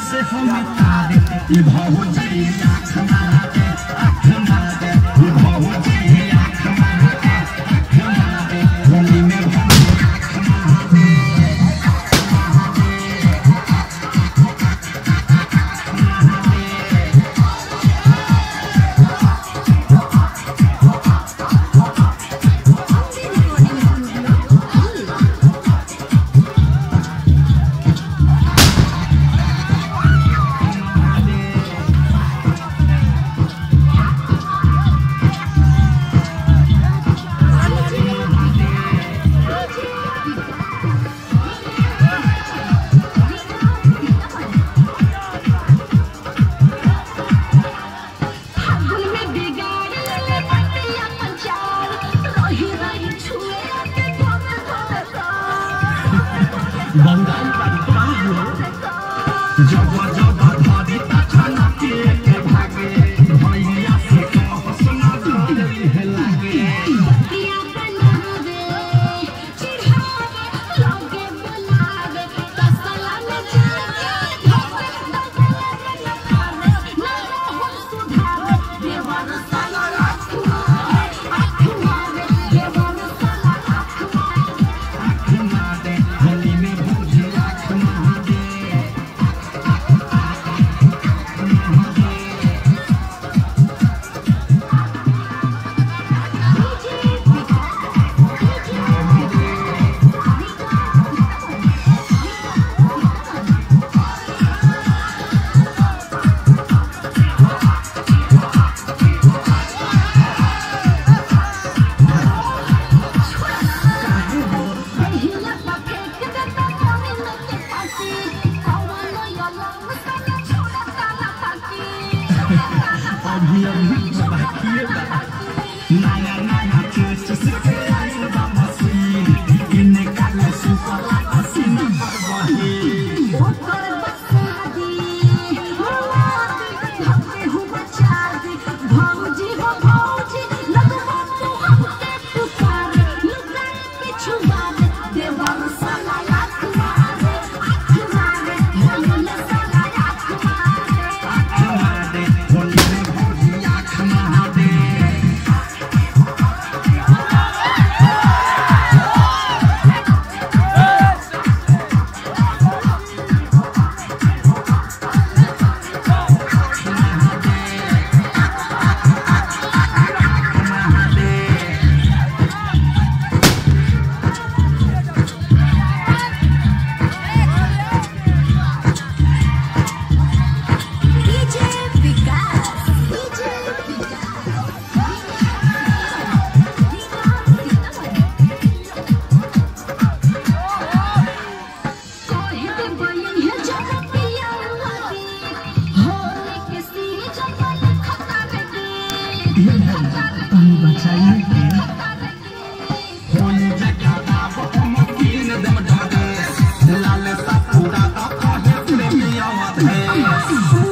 से हमें तारे ये भौजी आँख मारे ये भौजी आँख मारे होली में भौजी आँख मारे बंगाल जब जब धरी तखन के भागे भैया से कहसना धरी है लागे पिया बनावे चिढ़ावे लागे बुलावे तसला में जाके धोवे दगले न पावे ना हो सुधावे देवर साला आँख मारे देवर साला आँख मारे होली में भौजी आँख मारे अभी बाकी है नया नया चीज से आइल बा मशीन इन्हें काले सुपर हसीना पर वही ओकर बसादी हमें हूँ बचादी भौजी हो भौजी लगवा तू हमके पुकारे लुगाई पिछु बारे देवर साला आँख मारे होली साला आँख मारे होली में भौजी आँख मारे होली जगह हम तीन दम ढागे लाल सा पूरा ता कहे प्रेमी आवत है